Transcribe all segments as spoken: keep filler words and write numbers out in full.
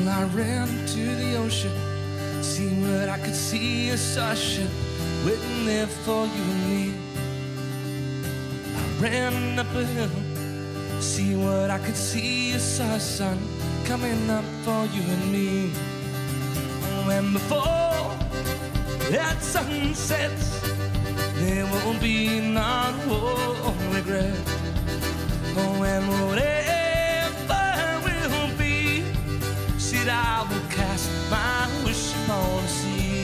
Well, I ran to the ocean, see what I could see. I saw a ship waiting there for you and me. I ran up a hill, see what I could see. I saw a sun coming up for you and me. Oh, and before that sun sets, there won't be not one regret. Oh, and whatever will be, said I will cast my wish upon the sea.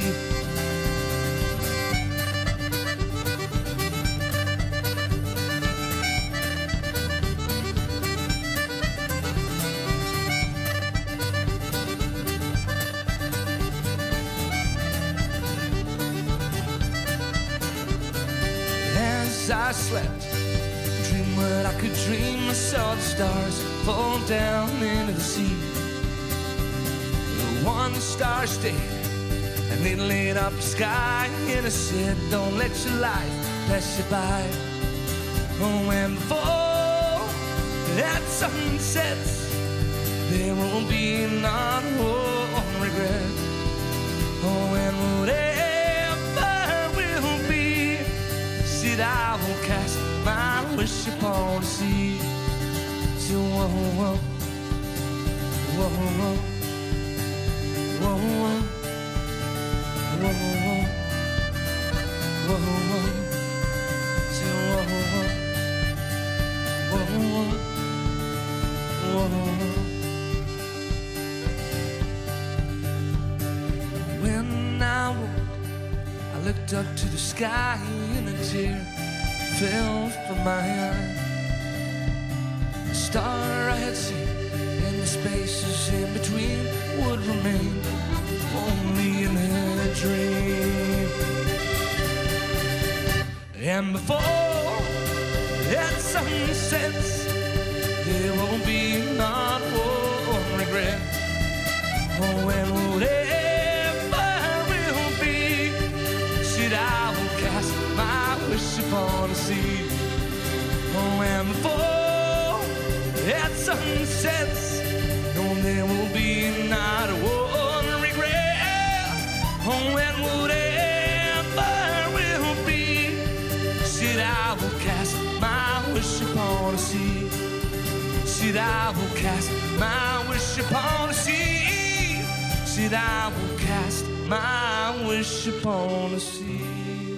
As I slept, dream what I could dream. I saw the stars fall down into the sea. The one star stayed, and it lit up the sky. And it said, don't let your life pass you by. Oh, and before that sun sets, there won't be not one regret. Oh, and whatever will be, said I will cast my wish upon the sea. So whoa, whoa, whoa, whoa, whoa, whoa, whoa, whoa, whoa, whoa. So whoa, whoa, whoa, whoa, whoa. When I woke, I looked up to the sky and a tear fell from my eye. The star I had seen and the spaces in between would remain only in a dream. And before that sun sets, there won't be not one regret. Oh, and whatever will be, said I will cast my wish upon the sea. Oh, and before that sun sets, no, there will be not one regret. Oh, and whatever will be, said I will cast my wish upon the sea. Said I will cast my wish upon the sea. Said I will cast my wish upon the sea.